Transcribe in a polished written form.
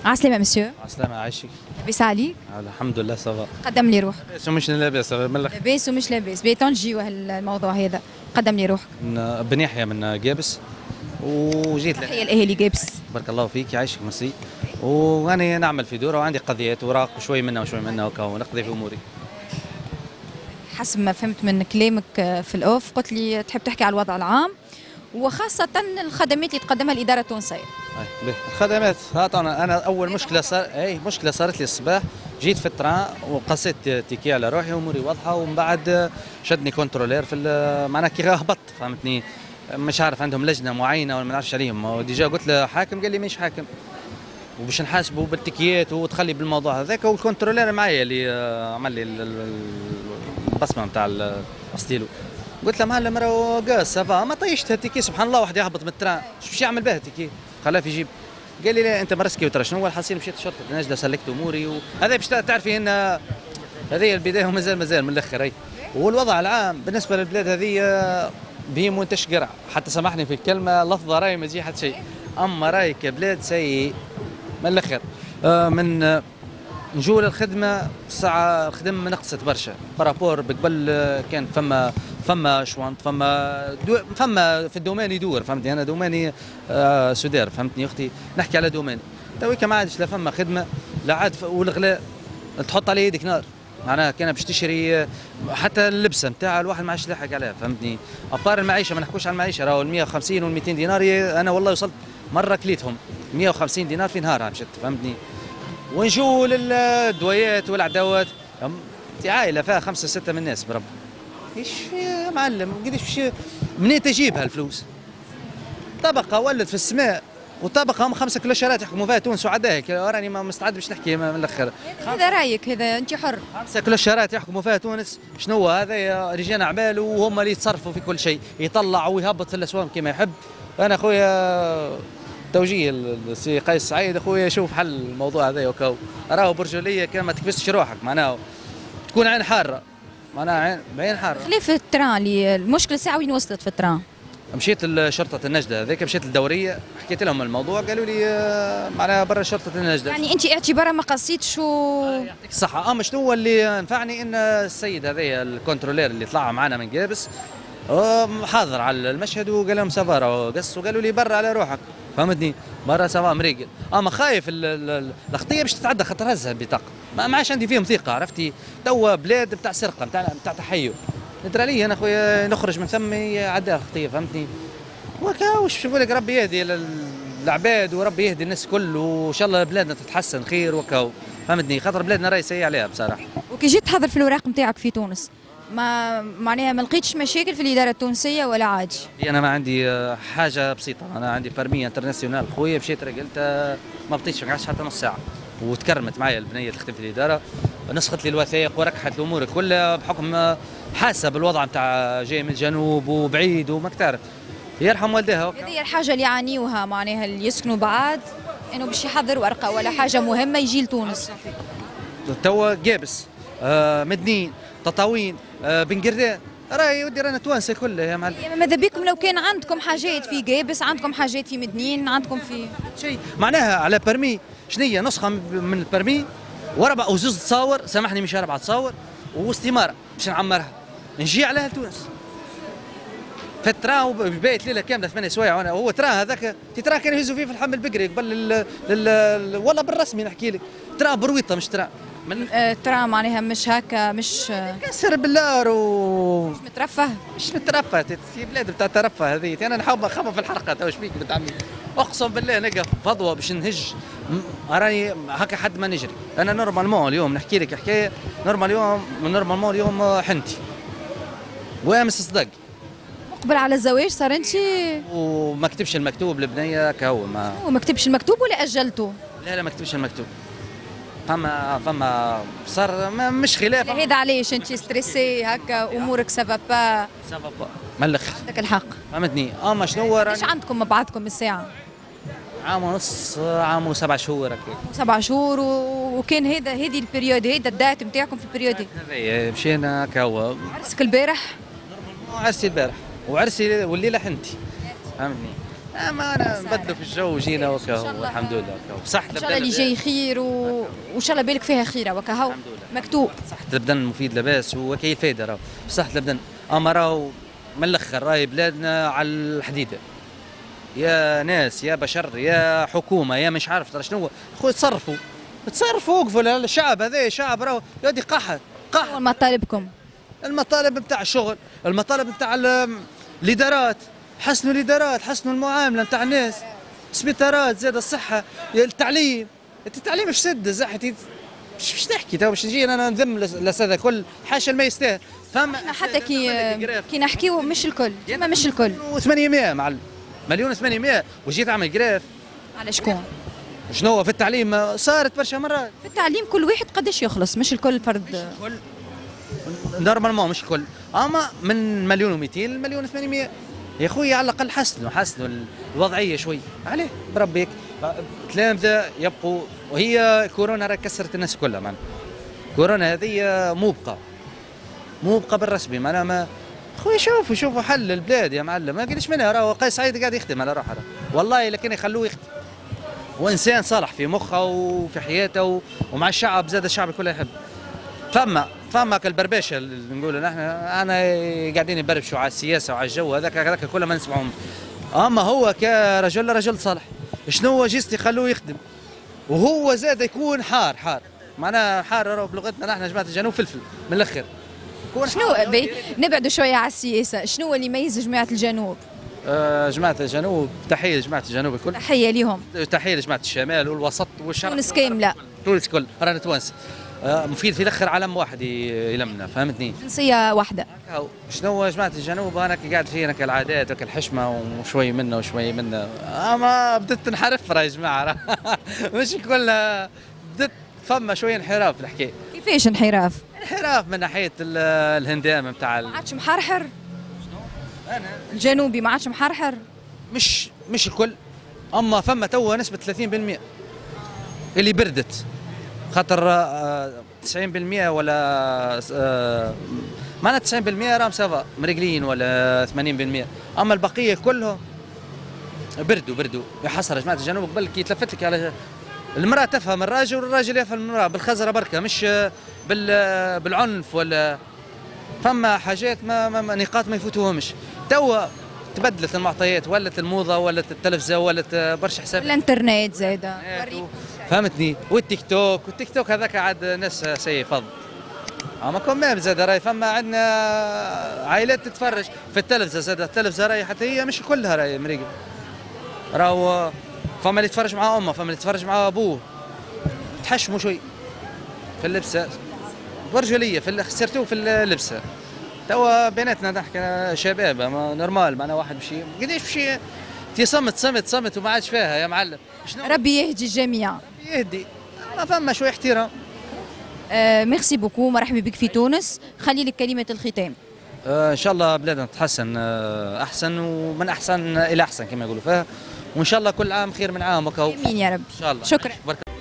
عسلامة مسيو. عسلامة عايشك. لاباس عليك؟ الحمد لله صافا. قدم لي روحك. لاباس ومش لاباس من الاخر. لاباس ومش لاباس، بيتون نجيو الموضوع هذا. قدم لي روحك. من بن يحيى من جابس وجيت تحية الأهالي جابس. بارك الله فيك يعيشك ميرسي. وأنا نعمل في دورة وعندي قضيات وراق وشوي منها وشوي منها ونقضي في أموري. حسب ما فهمت من كلامك في الأوف قلت لي تحب تحكي على الوضع العام وخاصة الخدمات اللي تقدمها الإدارة التونسية. الخدمات انا اول مشكله صارت لي الصباح. جيت في التران وقصيت تيكي على روحي واموري واضحه، ومن بعد شدني كنترولير في معناها كي هبطت فهمتني. مش عارف عندهم لجنه معينه ولا ما نعرفش عليهم. ديجا قلت له حاكم، قال لي مش حاكم وباش نحاسبه بالتكيات وتخلي بالموضوع هذاك. والكنترولير معايا اللي عمل لي البصمه نتاع الستيلو. قلت له معلم راهو قاس سافا ما طيشت التيكي، سبحان الله واحد يهبط من التران ايش باش يعمل به التيكي؟ خلاه في جيب. قال لي لا انت مرسكي وترى شنو هو الحصيل. مشيت شرطه النجده سلكت اموري وهذا باش تعرفي ان هذه البدايه ومازال من الاخر. اي والوضع العام بالنسبه للبلاد هذه بهم وانتش قرع، حتى سامحني في الكلمه لفظه راي ما تجي حتى شيء، اما راي كبلاد سيء من الاخر. من نجوا للخدمه الساعه الخدمه نقصت برشا بارابور بقبل. كان فما شوانت فما في الدوماني يدور فهمتني. انا دوماني سودير فهمتني اختي، نحكي على دوماني تويكا ما عادش لا فما خدمه لا عاد. والغلاء تحط عليه يدك نار، معناها كان باش تشري حتى اللبسه نتاع الواحد ما عادش لاحق عليها فهمتني. ابار المعيشه ما نحكوش على المعيشه، راهو ال 150 وال 200 دينار انا والله وصلت مره كليتهم 150 دينار في نهارها مشت فهمتني. ونجوا للدويات والعداوات عائله فيها 5 6 من الناس برب. ايش يا معلم قديش منين تجيبها الفلوس؟ طبقه ولت في السماء وطبقه هم 5 كلوشرات يحكموا فيها تونس وعداها. راني ما مستعد باش نحكي من الاخر. هذا رايك، هذا انت حر. 5 كلوشرات يحكموا فيها تونس. شنو هذا؟ رجال اعمال وهم اللي يتصرفوا في كل شيء، يطلع ويهبط في الاسواق كما يحب. انا خويا توجيه السي قيس سعيد اخويا شوف حل الموضوع هذا وكاو. راهو برجوليه كان ما تكبسش روحك، معناها تكون عين حاره، معناها عين حاره. خليف التران اللي المشكله ساعه وين وصلت في التران؟ مشيت لشرطه النجده هذيك، مشيت للدوريه حكيت لهم الموضوع قالوا لي معناها برا شرطه النجده. يعني انت اعتبارها ما قصيتش يعطيك الصحه. اما شنو هو اللي نفعني ان السيد هذايا الكنترولير اللي طلع معنا من جابس حاضر على المشهد وقال لهم سافا قص وقالوا لي برا على روحك فهمتني. برا سافا مريقل. اما خايف الخطيه باش تتعدى خاطر هزها البطاقه. ما عادش عندي فيهم ثقه عرفتي. توا بلاد بتاع سرقه بتاع تحيو. ندرى لي انا خويا نخرج من ثم يعديها الخطيه فهمتني. وكا واش نقول لك ربي يهدي العباد وربي يهدي الناس الكل وان شاء الله بلادنا تتحسن خير وكا فهمتني. خاطر بلادنا راهي سيء عليها بصراحه. وكي جيت تحضر في الاوراق نتاعك في تونس ما معناها ما لقيتش مشاكل في الاداره التونسيه ولا عادي؟ انا ما عندي حاجه بسيطه. انا عندي برمي انترناسيونال خويا مشيت رجلت ما بقيتش ما حتى نص ساعه وتكرمت معايا البنيه اللي تخدم في الاداره. نسخت لي الوثائق وركحت الامور كلها بحكم حاسه بالوضع نتاع جاي من الجنوب وبعيد وما تعرف يرحم والديها. هذه الحاجه اللي يعانيوها معناها اللي يسكنوا بعاد انه باش يحضر ورقه ولا حاجه مهمه يجي لتونس. توا جابس مدنين تطاوين بن قردان راهي ودي رانا توانسه كلها يا معلم. ماذا بكم لو كان عندكم حاجات في جابس، عندكم حاجات في مدنين، عندكم في شيء معناها على برمي شنية نسخه من البرمي وربع وزوز تصاور سامحني مش 4 تصاور واستماره باش نعمرها نجي عليها لتونس. في الترا وبيت ليله كامله 8 سوايع. وانا هو ترا هذاك ترا كانوا يهزوا فيه في الحمل البقري قبل والله بالرسمي نحكي لك ترا برويطه مش ترا من ترى معناها مش هكا مش كسر بالله مش مترفه. مش مترفه في بلاد بتاع الترفه هذه. انا نحب اخبط في الحلقه تو ايش بيك بنت عمي اقسم بالله نقف فضوه باش نهج راني هكا حد ما نجري. انا نورمالمون اليوم نحكي لك حكايه نورمالمون اليوم حنتي وامس صدق مقبل على الزواج صار انت وما كتبش المكتوب البنيه كهو ما كتبش المكتوب ولا اجلته؟ لا ما كتبش المكتوب. فما صار مش خلاف. هذا علاش انت ستريسي هكا امورك سافا با من الاخر عندك الحق فهمتني. اما شنو ايش عندكم مع بعضكم الساعه؟ عام ونص عام و7 شهور هكا 7 شهور وكان هذه البريود هذا الدات نتاعكم في البريود هذه مشينا كهو. عرسك البارح؟ عرسي البارح وعرسي والليله حنتي فهمتني. ما انا نبدلوا في الجو وجينا وكا والحمد لله بصحة ان شاء الله اللي جاي خير وان شاء الله بالك فيها خير وكا هو مكتوب. صحة البدن مفيد لباس وكاين فايدة راهو بصحة البدن. اما راهو من الاخر راهي بلادنا على الحديدة، يا ناس يا بشر يا حكومة يا مش عارف ترى شنو. خويا تصرفوا وقفوا الشعب هذا شعب راهو يودي قحط. مطالبكم؟ المطالب نتاع الشغل، المطالب نتاع الادارات، حسنوا الادارات، حسنوا المعامله نتاع الناس، سبيطارات زاد الصحه، التعليم. التعليم مش سد زحتي مش نحكي تو باش نجي انا نذم الاساتذه كل حاشا ما يستاهل. فما حتى كي نحكيو مش الكل ما مش الكل. 800 معلم، 1,800,000 وجيت اعمل جراف على شكون؟ شنو في التعليم صارت برشا مرات. في التعليم كل واحد قداش يخلص مش الكل فرد. مش الكل نورمالمون مش الكل، اما من 1,200,000 ل 1,800,000 يا خويا على الاقل حسنوا الوضعيه شوي عليه بربيك. تلامذه يبقوا وهي كورونا راه كسرت الناس كلها معنا. كورونا هذه مو بقى بالرسمي معناها ما خويا شوفوا حل البلاد يا معلم. ما قالش منها راهو قيس سعيد قاعد يخدم على روحه والله لكن يخلوه يخدم وانسان صالح في مخه وفي حياته ومع الشعب زاد الشعب كله يحب. فما كالبربشه اللي نقولوا نحن انا قاعدين يبربشوا على السياسه وعلى الجو هذاك كله ما نسمعهم. اما هو كرجل صالح شنو جيستي خلوه يخدم وهو زاد يكون حار معناها حار بلغتنا نحن جماعه الجنوب فلفل من الاخر. شنو نبعدوا شويه على السياسه، شنو اللي يميز جماعه الجنوب؟ جماعة الجنوب تحية لجماعة الجنوب الكل. تحية لهم. تحية لجماعة الشمال والوسط والشرق. تونس كاملة. تونس كل رانا توانسة. مفيد في الاخر علم واحد يلمنا فهمتني. جنسية واحدة. شنو جماعة الجنوب انا قاعد فينا كالعادات وكالحشمة وشوي منا وشوي منا. اما بدت نحرف يا جماعة مش كلها بدت فما شوية انحراف في الحكاية. كيفاش انحراف؟ انحراف من ناحية الهندام نتاع ما عادش محرحر؟ أنا الجنوبي ما عادش محرحر؟ مش الكل، اما فما توا نسبة 30% اللي بردت خاطر 90% ولا معناها 90% راهم سافا مرقلين ولا 80%، اما البقية كلهم بردوا يا حسرة جماعة الجنوب. قبل كي تلفت لك على المرأة تفهم الراجل والراجل يفهم المرأة بالخزرة بركة مش بالعنف ولا فما حاجات ما نقاط ما يفوتوهمش. توا تبدلت المعطيات ولت الموضه ولت التلفزه ولت برشا حساب الانترنت زايده فهمتني والتيك توك هذاك عاد ناس سي فض. اما كمان زاد راي فما عندنا عائلات تتفرج في التلفزه زاد التلفزه راي حتى هي مش كلها راي مريقل راهو فما اللي يتفرج مع امه فما اللي يتفرج مع ابوه تحشموا شوي في اللبسه ورجوليه في سيرتو في اللبسه. توا بيناتنا نحكي شباب اما نورمال معنا واحد بشي قديش بشي صمت وما عادش فيها يا معلم. ربي يهدي الجميع. ربي يهدي ما فما شوي احترام. ميرسي بوكو مرحبا بك في تونس. خلي لك كلمة الختام. ان شاء الله بلادنا تتحسن احسن ومن احسن الى احسن كما يقولوا فيها وان شاء الله كل عام خير من عام وكهو. امين يا رب. ان شاء الله. شكرا.